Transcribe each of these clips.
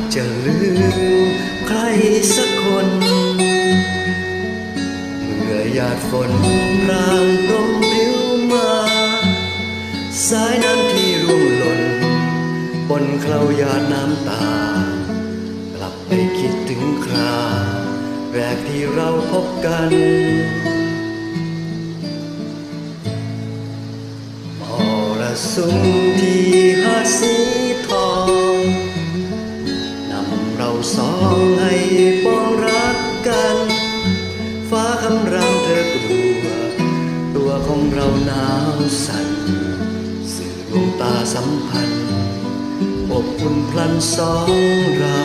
จะลืมใครสักคนเมื่อหยาดฝนพรางพรมพริ้วมาสายน้ำที่ร่วงหล่นบนเคล้าหยาดน้ำตากลับไปคิดถึงคราแรกที่เราพบกันมรสุมที่หาดสีทองนำเราสองให้ปองรักกันฟ้าคำรามเธอกลัวตัวของเราหนาวสั่นสื่อดวงตาสัมพันธ์อบอุ่นพลันสองเรา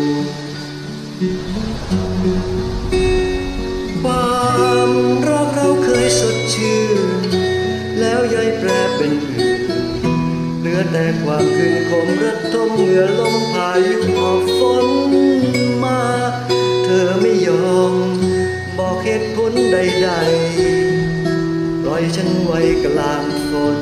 ความรักเราเคยสดชื่นแล้วย้ายแปรเป็นอื่นเหลือแต่ความคืนคมระทมเมื่อลมพายุหอบฝนมาเธอไม่ยอมบอกเหตุผลใดๆปล่อยฉันไว้กลางฝน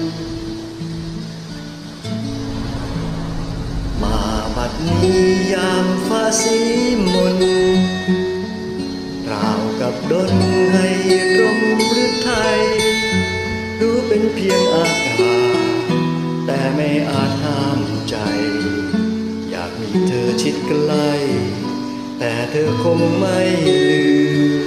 มาบัดนี้ยามฟ้าสีมนราวกับดลให้ตรมหรือไทยรู้เป็นเพียงอากาศแต่ไม่อาจห้ามใจอยากมีเธอชิดใกล้แต่เธอคงไม่ลืม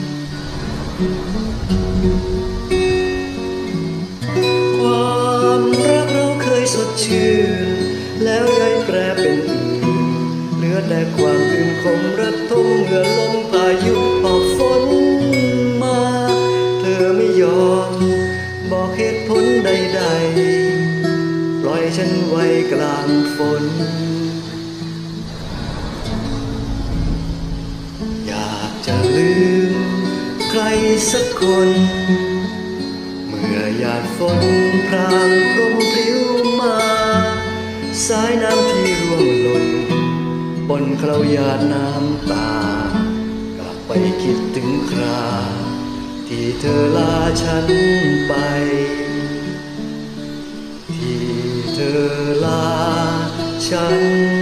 ความรักเราเคยสดชื่นแล้วย้ายแปรเป็นอื่นเหลือแต่ความคืนคมระทมเมื่อลมพายุหอบฝนมาเธอไม่ยอมบอกเหตุผลใดๆปล่อยฉันไว้กลางฝนอยากจะลืมใครสักคนเมื่อหยาดฝนพรางพรมพริ้วมาสายน้ำที่ร่วงหล่นบนเคล้าหยาดน้ำตากลับไปคิดถึงคราที่เธอลาฉันไปที่เธอลาฉัน